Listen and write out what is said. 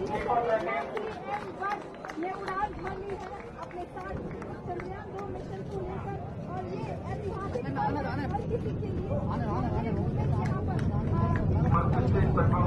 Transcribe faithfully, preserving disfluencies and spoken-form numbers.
ये उड़ान भरनी है अपने साथ चंद्रयान दो मिशन को लेकर और ये ऐतिहासिक हर किसी के लिए